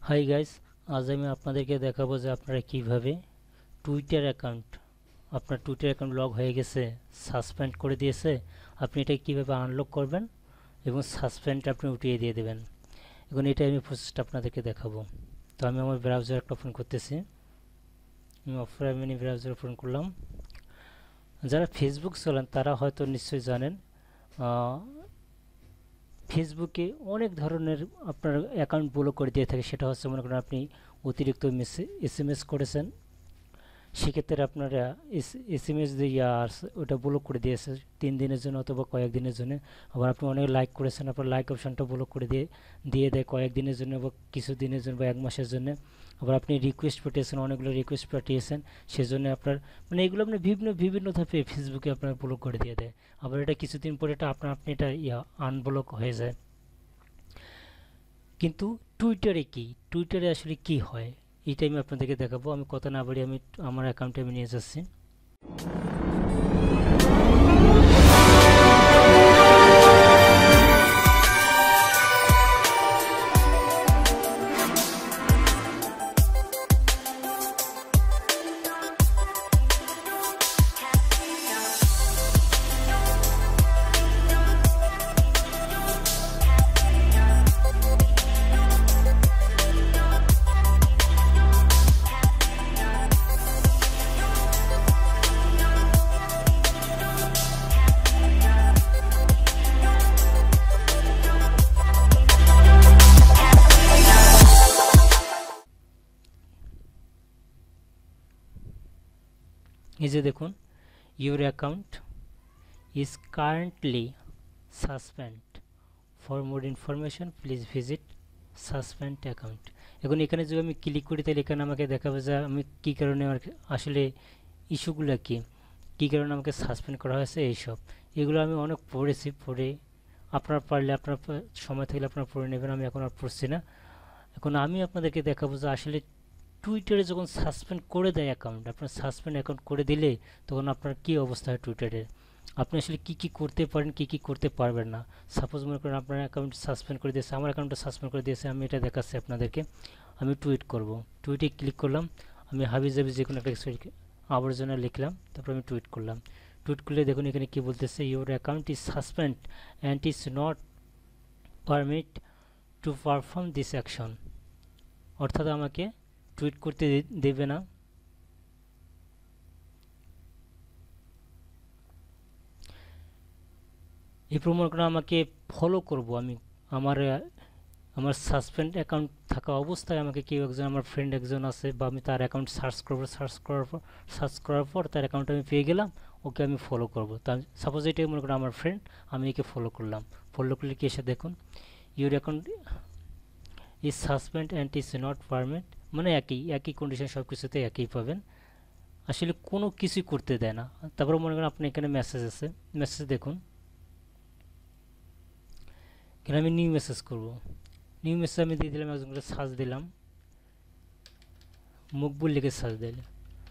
Hi guys, আজ আমি আপনাদেরকে দেখাবো যে আপনারা কিভাবে টুইটার অ্যাকাউন্ট আপনার টুইটার অ্যাকাউন্ট লগ হয়ে গেছে, সাসপেন্ড করে দিয়েছে, আপনি এটা কিভাবে আনলক করবেন এবং সাসপেন্ড আপনি উঠিয়ে দিয়ে দেবেন। এখন এটা আমি প্রসেসটা আপনাদেরকে দেখাবো। তো আমি আমার ব্রাউজার একটা ওপেন করতেছি। আমি অফার মিনি ব্রাউজার ওপেন করলাম। যারা ফেসবুক চালান তারা হয়তো নিশ্চয়ই জানেন, ফেসবুকে অনেক ধরনের আপনার অ্যাকাউন্ট ব্লক করে দিয়ে থাকে। সেটা হচ্ছে, মনে করেন আপনি অতিরিক্ত এসএমএস করেছেন, সেক্ষেত্রে আপনারা এসএমএস দিয়ে ওটা ব্লক করে দিয়েছে 3 দিনের জন্য অথবা কয়েকদিনের জন্য। আবার আপনি অনেক লাইক করেছেন, আপনার লাইক অপশানটা ব্লক করে দিয়ে দেয় কয়েকদিনের জন্য বা কিছু দিনের জন্য বা 1 মাসের জন্য। আবার আপনি রিকোয়েস্ট পাঠিয়েছেন, অনেকগুলো রিকোয়েস্ট পাঠিয়েছেন, সেজন্য আপনার মানে এগুলো আপনি বিভিন্ন ধাপে ফেসবুকে আপনার ব্লক করে দিয়ে দেয়। আবার এটা কিছুদিন পরে এটা আপনি এটা আনব্লক হয়ে যায়। কিন্তু টুইটারে আসলে কি হয়, এইটাই আমি আপনাদেরকে দেখাবো। আমি কথা না বাড়ি আমি আমার অ্যাকাউন্টে আমি নিয়ে যাচ্ছি। এই যে দেখুন, your account is currently suspend, for more information please visit suspend account. এখন এখানে যদি আমি ক্লিক করি তাহলে এখানে আমাকে দেখাবে যে আমি কী কারণে আমার আসলে ইস্যুগুলো কী কারণে আমাকে সাসপেন্ড করা হয়েছে এইসব। এগুলো আমি অনেক পড়ে আপনারা পারলে আপনার সময় থাকলে আপনারা পড়ে নেবেন। আমি এখন আর পড়ছি না। এখন আমি আপনাদেরকে দেখাবো যে আসলে টুইটারে যখন সাসপেন্ড করে দেয় অ্যাকাউন্ট, আপনার সাসপেন্ড অ্যাকাউন্ট করে দিলে তখন আপনার কী অবস্থা হয় টুইটারের, আপনি আসলে কী করতে পারেন, কী করতে পারবেন না। সাপোজ মনে করেন আপনার অ্যাকাউন্ট সাসপেন্ড করে দিয়েছে, আমার অ্যাকাউন্টটা সাসপেন্ড করে দিয়েছে, আমি এটা দেখাচ্ছি আপনাদেরকে। আমি টুইট করব, টুইটে ক্লিক করলাম, আমি হাবিজাবি যে কোনো একটা কিছু আবর্জনা লিখলাম, তারপর আমি টুইট করলাম। টুইট করলে দেখুন এখানে কী বলতেছে, your account is suspend and is not permit to perform this action. অর্থাৎ আমাকে টুইট করতে দেবে না। এই প্রমাণ করে আমাকে ফলো করব, আমি আমার সাসপেন্ড অ্যাকাউন্ট থাকা অবস্থায় আমাকে কেউ একজন, আমার ফ্রেন্ড একজন আছে, বা আমি তার অ্যাকাউন্ট সার্চ করার পর তার অ্যাকাউন্ট আমি পেয়ে গেলাম, ওকে আমি ফলো করব। তা সাপোজ এটাই মনে করেন আমার ফ্রেন্ড, আমি একে ফলো করলাম। ফলো করলে কি এসে দেখুন, your account is suspend and is not permit, মানে একই কন্ডিশন, সব কিছুতে একই পাবেন। আসলে কোনো কিছুই করতে দেয় না। তারপরে মনে করেন আপনি এখানে মেসেজ আছে, মেসেজ দেখুন, এখানে আমি নিউ মেসেজ করব। নিউ মেসেজ আমি দিয়ে দিলাম, একজন করে সার্চ দিলাম, মকবুল লিখে সার্চ দিলাম,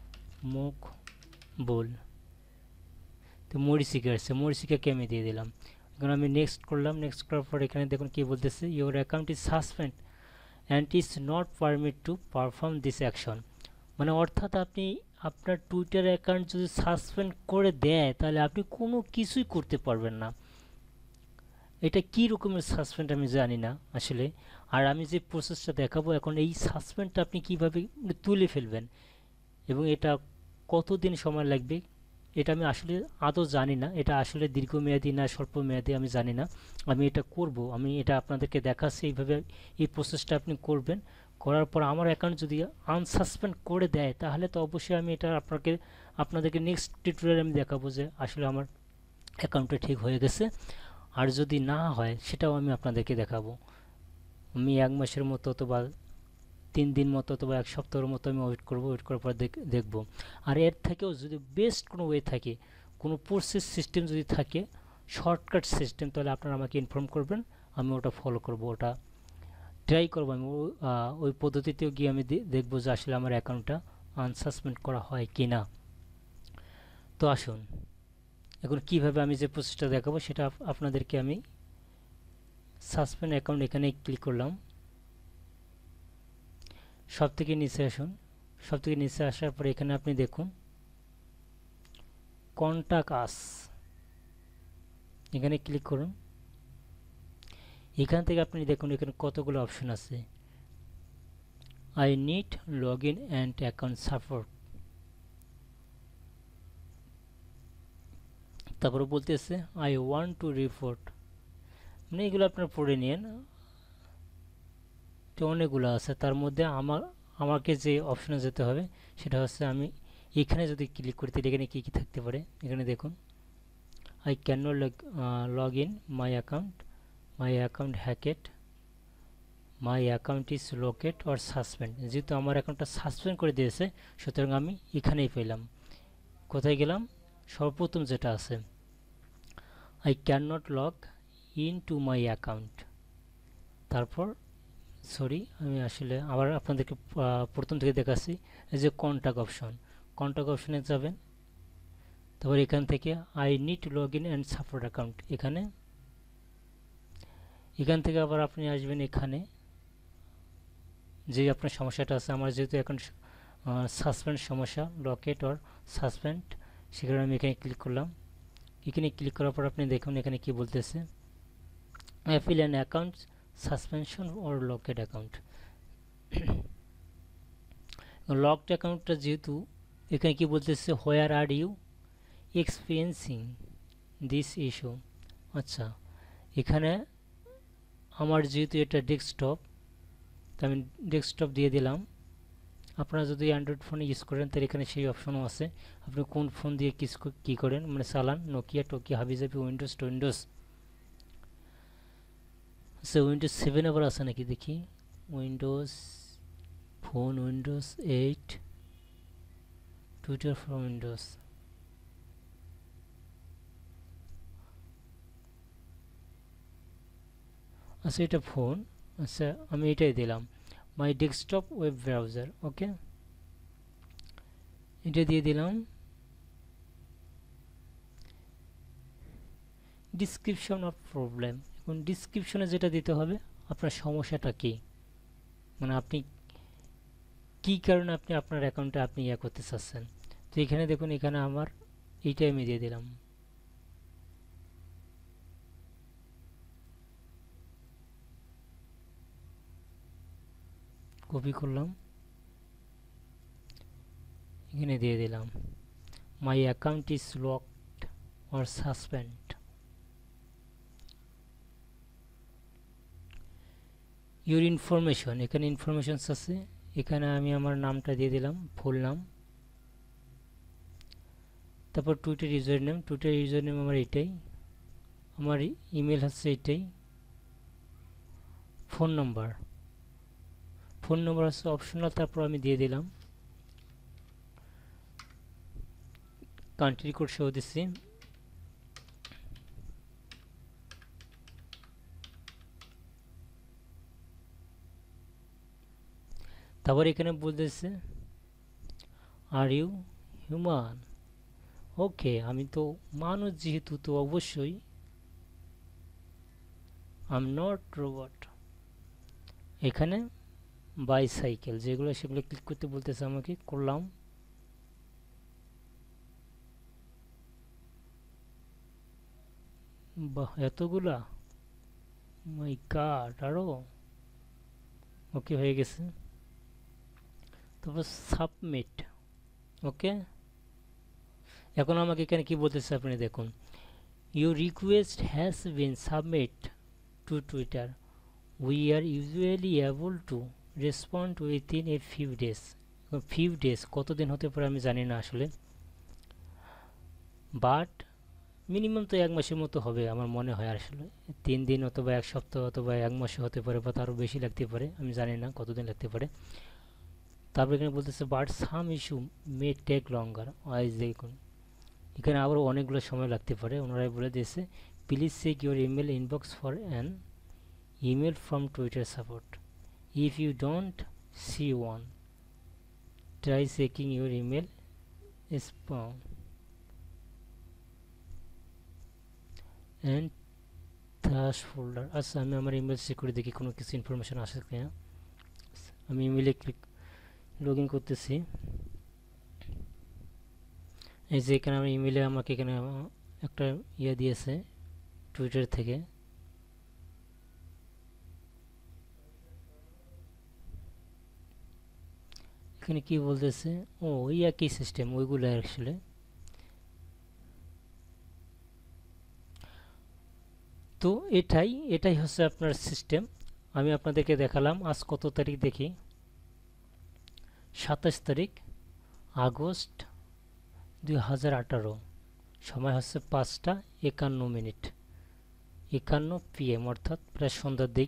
মকবুল। তো মরিচিকা আসছে, মরিচিকাকে আমি দিয়ে দিলাম। এখন আমি নেক্সট করলাম, নেক্সট করার পর এখানে দেখুন কী বলতেছে, your account is suspend and is not permit to perform this action. মানে অর্থাৎ আপনি আপনার টুইটার অ্যাকাউন্ট যদি সাসপেন্ড করে দেয় তাহলে আপনি কোনো কিছুই করতে পারবেন না। এটা কী রকমের সাসপেন্ড আমি জানি না আসলে। আর আমি যে প্রসেসটা দেখাবো এখন, এই সাসপেন্ডটা আপনি কীভাবে তুলে ফেলবেন এবং এটা কতদিন সময় লাগবে, এটা আমি আসলে আদৌ জানি না। এটা আসলে দীর্ঘমেয়াদী না স্বল্প মেয়াদী আমি জানি না। আমি এটা করব, আমি এটা আপনাদেরকে দেখাচ্ছি। এইভাবে এই প্রসেসটা আপনি করবেন। করার পর আমার অ্যাকাউন্ট যদি আনসাসপেন্ড করে দেয় তাহলে তো অবশ্যই আমি এটা আপনাদেরকে নেক্সট টিউটোরিয়ালে আমি দেখাবো যে আসলে আমার অ্যাকাউন্টটা ঠিক হয়ে গেছে। আর যদি না হয় সেটাও আমি আপনাদেরকে দেখাবো। আমি 1 মাসের মতো অথবা 3 দিন মতো অথবা 1 সপ্তাহের মতো আমি ওয়েট করব, ওয়েট করার পর দেখব। আর এর থেকেও যদি বেস্ট কোনো ওয়ে থাকে, কোনো প্রসেস সিস্টেম যদি থাকে, শর্টকাট সিস্টেম, তাহলে আপনারা আমাকে ইনফর্ম করবেন, আমি ওটা ফলো করব, ওটা ট্রাই করব। আমি ওই পদ্ধতিতেও গিয়ে আমি দেখব যে আসলে আমার অ্যাকাউন্টটা আনসাসপেন্ড করা হয় কি না। তো আসুন এখন কিভাবে আমি যে প্রসেসটা দেখাবো সেটা আপনাদেরকে আমি সাসপেন্ড অ্যাকাউন্ট এখানে ক্লিক করলাম। সব থেকে নিচে আসুন, সব থেকে নিচে আসার পরে এখানে আপনি দেখুন কন্টাক্ট আস, এখানে ক্লিক করুন। এখান থেকে আপনি দেখুন এখানে কতগুলো অপশন আছে। I need log in and account support, তারপরে বলতেছে আই ওয়ান্ট টু রিপোর্ট, মানে এগুলো আপনার পড়ে নিন, তো অনেকগুলো আছে। তার মধ্যে আমাকে যে অপশনে যেতে হবে সেটা হচ্ছে আমি এখানে যদি ক্লিক করি তাহলে এখানে কী কী থাকতে পারে এখানে দেখুন। I can not log in my account hacked, my account is locate or suspend, যেহেতু আমার অ্যাকাউন্টটা সাসপেন্ড করে দিয়েছে সুতরাং আমি এখানেই পেলাম। কোথায় গেলাম, সর্বপ্রথম যেটা আছে I can not log in to my account, তারপর সরি আমি আসলে আবার আপনাদেরকে প্রথম থেকে দেখাচ্ছি। এই যে কন্টাক্ট অপশনে যাবেন, তারপর এখান থেকে I need log in and support account, এখান থেকে আবার আপনি আসবেন এখানে যে আপনার সমস্যাটা আছে। আমার যেহেতু এখন সাসপেন্ড সমস্যা, লকেট অর সাসপেন্ড, সেখানে আমি এখানে ক্লিক করলাম। এখানে ক্লিক করার পর আপনি দেখুন এখানে কি বলতেছে, appeal an account suspension or locked account. Locked অ্যাকাউন্টটা যেহেতু এখানে কি বলতেছে, where are you experiencing this issue. আচ্ছা, এখানে আমার যেহেতু এটা ডেস্কটপ, তো আমি ডেস্কটপ দিয়ে দিলাম। আপনারা যদি অ্যান্ড্রয়েড ফোনে ইউজ করেন তাহলে এখানে সেই অপশনও আছে, আপনি কোন ফোন দিয়ে কী করেন, মানে চালান, নোকিয়া, টোকিয়া, হাবিজাবি, উইন্ডোজ টোয়েন্ডোজ। আচ্ছা, উইন্ডোজ 7 আবার আছে নাকি দেখি, Windows phone, Windows 8, Twitter for Windows. আচ্ছা, এটা ফোন, আচ্ছা আমি এটাই দিলাম, my desktop web browser, okay এটা দিয়ে দিলাম। ডিসক্রিপশন অফ প্রবলেম, এখন ডিসক্রিপশনে যেটা দিতে হবে আপনার সমস্যাটা কী, মানে আপনি কী কারণে আপনি আপনার অ্যাকাউন্টে আপনি ইয়ে করতে চাচ্ছেন। তো এখানে দেখুন এখানে আমার এইটাই আমি দিয়ে দিলাম। কপি করলাম, এখানে দিয়ে দিলাম my account is locked or suspend. Your information, এখানে ইনফরমেশনস আছে, এখানে আমি আমার নামটা দিয়ে দিলাম, ফুল নাম। তারপর টুইটার ইউজার নেম আমার এটাই, আমার ইমেল হচ্ছে এটাই। ফোন নাম্বার হচ্ছে অপশনাল, তারপর আমি দিয়ে দিলাম। কান্ট্রি কোড সহ দিচ্ছি। তারপর এখানে বলতেছে আর ইউ হিউম্যান, ওকে আমি তো মানুষ যেহেতু, তো অবশ্যই আই এম নট রোবট। এখানে বাইসাইকেল যেগুলো সেগুলো ক্লিক করতে বলতেছে আমাকে, করলাম। বাহ, এতগুলা, মাই গড, আরও ওকে হয়ে গেছে। তারপর সাবমিট, ওকে। এখন আমাকে এখানে কি বলতেছে আপনি দেখুন, your request has been submit to Twitter, we are usually able to respond within a few days কতদিন হতে পারে আমি জানি না আসলে, বাট মিনিমাম তো 1 মাসের মতো হবে আমার মনে হয় আসলে, 3 দিন অথবা 1 সপ্তাহ অথবা 1 মাসে হতে পারে, বা তারও বেশি লাগতে পারে, আমি জানি না কতদিন লাগতে পারে। তারপর এখানে বলতেছে but some issue may take longer, দেখুন এখানে আবার অনেকগুলো সময় লাগতে পারে। ওনারাই বলে দিয়েছে please check your email inbox for an email from Twitter support, if you don't see one try checking your email spam and trash folder. আচ্ছা, আমি আমার ইমেল চেক করে দেখি কোনো কিছু ইনফরমেশন আসে কিনা। আমি ইমেলে লগ ইন করতেছি। এই যে এখানে আমার ইমেলে আমাকে এখানে একটা ইয়ে দিয়েছে টুইটার থেকে। এখানে কি বলতেছে, ও ওই একই সিস্টেম ওইগুলো আসলে। তো এটাই হচ্ছে আপনার সিস্টেম। আমি আপনাদেরকে দেখালাম। আজ কত তারিখ দেখি, 27 তারিখ আগস্ট 2018। সময় হচ্ছে 5টা 51 মিনিট, 51 PM, অর্থাৎ প্রায় সন্ধ্যার দিক।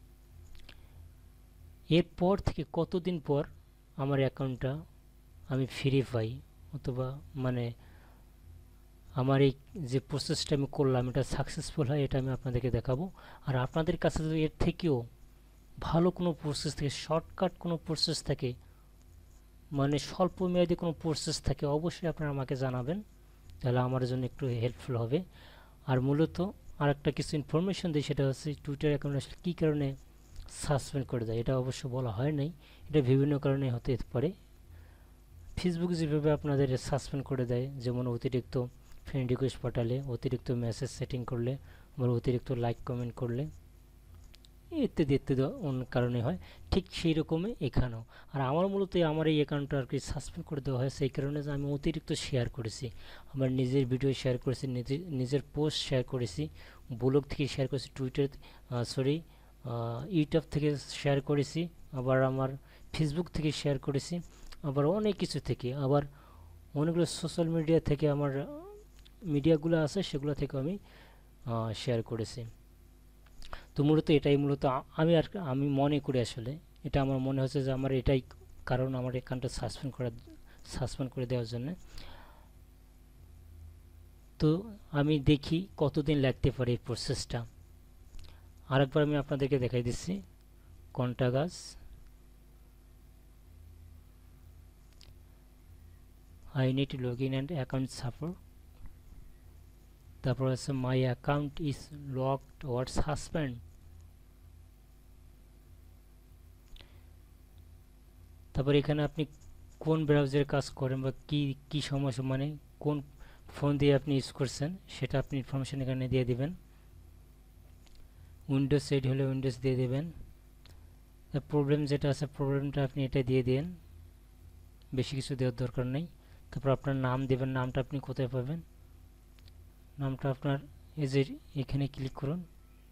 এরপর থেকে কতদিন পর আমার অ্যাকাউন্টটা আমি ফিরে পাই, অথবা মানে আমার এই যে প্রসেসটা আমি করলাম এটা সাকসেসফুল হয়, এটা আমি আপনাদেরকে দেখাবো। আর আপনাদের কাছে যদি এর থেকেও ভালো কোনো প্রসেস থাকে, শর্টকাট কোনো প্রসেস থাকে, মানে স্বল্প মেয়াদী কোনো প্রসেস থাকে, অবশ্যই আপনারা আমাকে জানাবেন, তাহলে আমার জন্য একটু হেল্পফুল হবে। আর মূলত আর একটা কিছু ইনফরমেশন দিই, সেটা হচ্ছে টুইটার অ্যাকাউন্ট আসলে কী কারণে সাসপেন্ড করে দেয়, এটা অবশ্য বলা হয় নাই। এটা বিভিন্ন কারণে হতে পারে। ফেসবুক যেভাবে আপনাদের সাসপেন্ড করে দেয়, যেমন অতিরিক্ত ফ্রেন্ড রিকোয়েস্ট পাঠালে, অতিরিক্ত মেসেজ সেটিং করলে, বা অতিরিক্ত লাইক কমেন্ট করলে, ইত্যাদি ইত্যাদি অন্য কারণে হয়, ঠিক সেই রকমই এখানেও। আর আমার মূলত আমার এই অ্যাকাউন্টটা আর কি সাসপেন্ড করে দেওয়া হয়েছে এই কারণে যে আমি অতিরিক্ত শেয়ার করেছি, আমার নিজের ভিডিও শেয়ার করেছি, নিজের পোস্ট শেয়ার করেছি, ব্লগ থেকে শেয়ার করেছি, টুইটার সরি ইউটিউব থেকে শেয়ার করেছি, আবার আমার ফেসবুক থেকে শেয়ার করেছি, আবার অনেক কিছু থেকে, আবার অনেকগুলো সোশ্যাল মিডিয়া থেকে, আমার মিডিয়াগুলো আছে সেগুলো থেকে আমি শেয়ার করেছি। তো মূলত এটাই মূলত আমি মনে করি, আসলে এটা আমার মনে হচ্ছে যে আমার এটাই কারণ আমার এখানটা সাসপেন্ড করে দেওয়ার জন্য। তো আমি দেখি কতদিন লাগতে পারে এই প্রসেসটা। আরেকবার আমি আপনাদেরকে দেখাই দিচ্ছি। কন্টাগাস, I need log in and account support, তারপর আছে my account is locked or suspend. তারপর এখানে আপনি কোন ব্রাউজারে কাজ করেন বা কি সমস্যা, মানে কোন ফোন দিয়ে আপনি ইউজ করছেন সেটা আপনি ইনফরমেশন এখানে দিয়ে দিবেন। উইন্ডোজ সেট হলে উইন্ডোজ দিয়ে দেবেন। প্রবলেম যেটা আছে প্রবলেমটা আপনি এটা দিয়ে দিন, বেশি কিছু দেওয়ার দরকার নেই। তারপর আপনার নাম দেবেন, নামটা আপনি কোথায় পাবেন, নামটা আপনার এই যে এখানে ক্লিক করুন।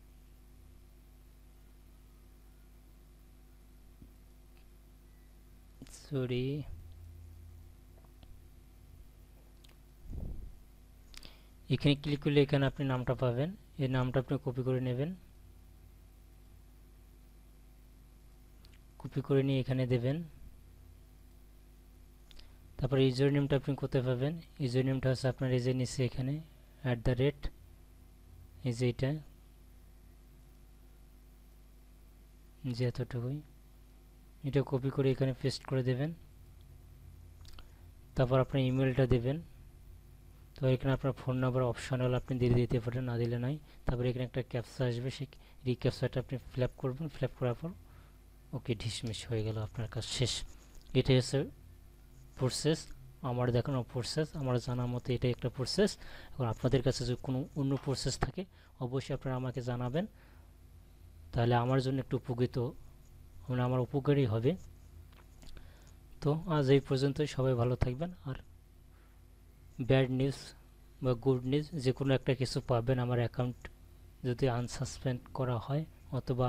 সরি, এখানে ক্লিক করলে এখানে আপনি নামটা পাবেন। এই নামটা আপনি কপি করে নেবেন, কপি করে নিয়ে এখানে দেবেন। তারপর ইউজার নেমটা আপনি কোথায় পাবেন, ইউজার নেমটা হচ্ছে আপনার এই যে নিচে এখানে @ এই যে এটা, যে এতটুকুই, এটা কপি করে এখানে পেস্ট করে দেবেন। তারপর আপনার ইমেলটা দেবেন। তো এখানে আপনার ফোন নাম্বার অপশনাল আপনি দিয়ে দিতে পারেন, না দিলে নাই। তারপরে এখানে একটা ক্যাপচা আসবে, সেই রিক্যাপচাটা আপনি ফিল আপ করবেন। ফিল আপ করার পর ওকে, ঢিসমিস হয়ে গেল, আপনার কাজ শেষ। এটাই হচ্ছে প্রসেস, আমার দেখানো প্রসেস, আমার জানা মতে এটাই একটা প্রসেস। এখন আপনাদের কাছে যদি কোনো অন্য প্রসেস থাকে অবশ্যই আপনারা আমাকে জানাবেন, তাহলে আমার জন্য একটু উপকৃত, মানে আমার উপকারই হবে। তো আজ এই পর্যন্তই, সবাই ভালো থাকবেন। আর ব্যাড নিউজ বা গুড নিউজ যে কোনো একটা কিছু পাবেন আমার অ্যাকাউন্ট যদি আনসাসপেন্ড করা হয়, অথবা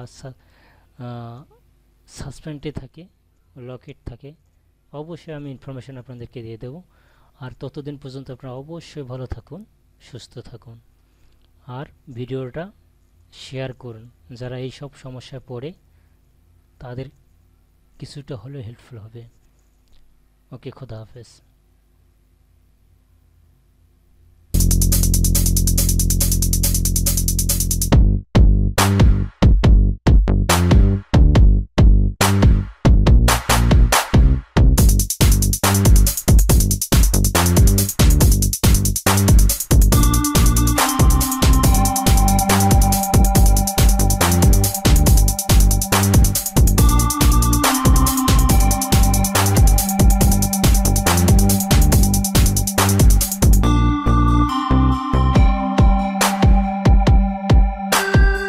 সাসপেন্ডে থাকে, লকেট থাকে, অবশ্যই আমি ইনফরমেশন আপনাদেরকে দিয়ে দেবো। আর ততদিন পর্যন্ত আপনারা অবশ্যই ভালো থাকুন, সুস্থ থাকুন, আর ভিডিওটা শেয়ার করুন। যারা এই সব সমস্যায় পড়ে তাদের কিছুটা হলেও হেল্পফুল হবে। ওকে, খোদা হাফেজ।